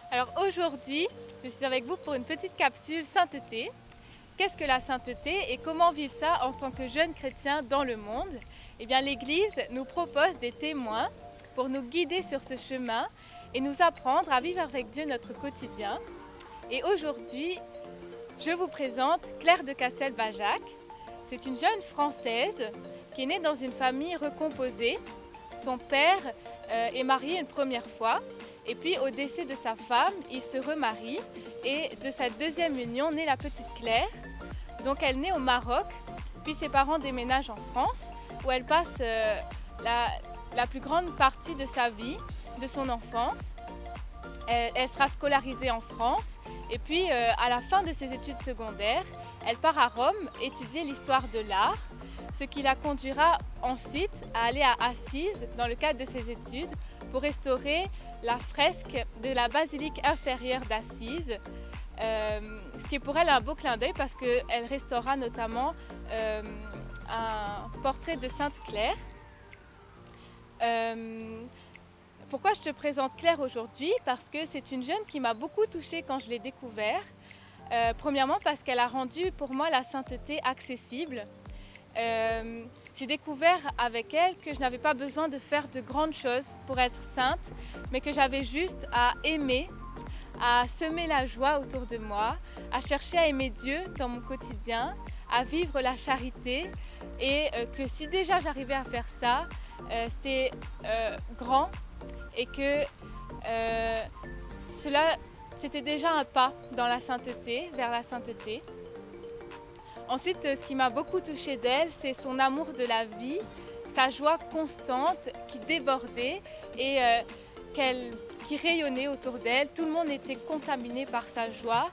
Alors aujourd'hui, je suis avec vous pour une petite capsule sainteté. Qu'est-ce que la sainteté et comment vivre ça en tant que jeune chrétien dans le monde? Eh bien, l'Église nous propose des témoins pour nous guider sur ce chemin et nous apprendre à vivre avec Dieu notre quotidien. Et aujourd'hui, je vous présente Claire de Castelbajac. C'est une jeune Française qui est née dans une famille recomposée. Son père est marié une première fois et puis au décès de sa femme, il se remarie et de sa deuxième union naît la petite Claire. Donc elle naît au Maroc, puis ses parents déménagent en France où elle passe la plus grande partie de sa vie, de son enfance. Elle sera scolarisée en France et puis à la fin de ses études secondaires, elle part à Rome étudier l'histoire de l'art, ce qui la conduira ensuite à aller à Assise dans le cadre de ses études pour restaurer la fresque de la basilique inférieure d'Assise, ce qui est pour elle un beau clin d'œil parce qu'elle restaurera notamment un portrait de Sainte Claire. Pourquoi je te présente Claire aujourd'hui? Parce que c'est une jeune qui m'a beaucoup touchée quand je l'ai découverte. Premièrement parce qu'elle a rendu pour moi la sainteté accessible. J'ai découvert avec elle que je n'avais pas besoin de faire de grandes choses pour être sainte, mais que j'avais juste à aimer, à semer la joie autour de moi, à chercher à aimer Dieu dans mon quotidien, à vivre la charité et que si déjà j'arrivais à faire ça, c'était grand et que cela c'était déjà un pas dans la sainteté, vers la sainteté. Ensuite, ce qui m'a beaucoup touchée d'elle, c'est son amour de la vie, sa joie constante qui débordait et qui rayonnait autour d'elle. Tout le monde était contaminé par sa joie.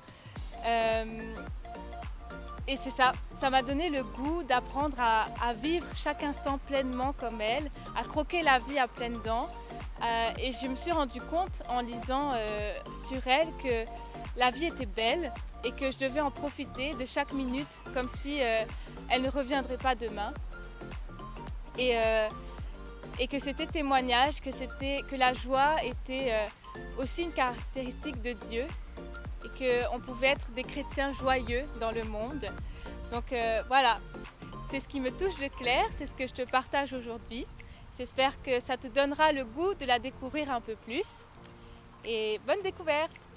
Et c'est ça, ça m'a donné le goût d'apprendre à vivre chaque instant pleinement comme elle, à croquer la vie à pleines dents. Et je me suis rendu compte en lisant sur elle que la vie était belle et que je devais en profiter de chaque minute comme si elle ne reviendrait pas demain. Et que c'était témoignage, que la joie était aussi une caractéristique de Dieu et qu'on pouvait être des chrétiens joyeux dans le monde. Donc voilà, c'est ce qui me touche de Claire, c'est ce que je te partage aujourd'hui. J'espère que ça te donnera le goût de la découvrir un peu plus. Et bonne découverte!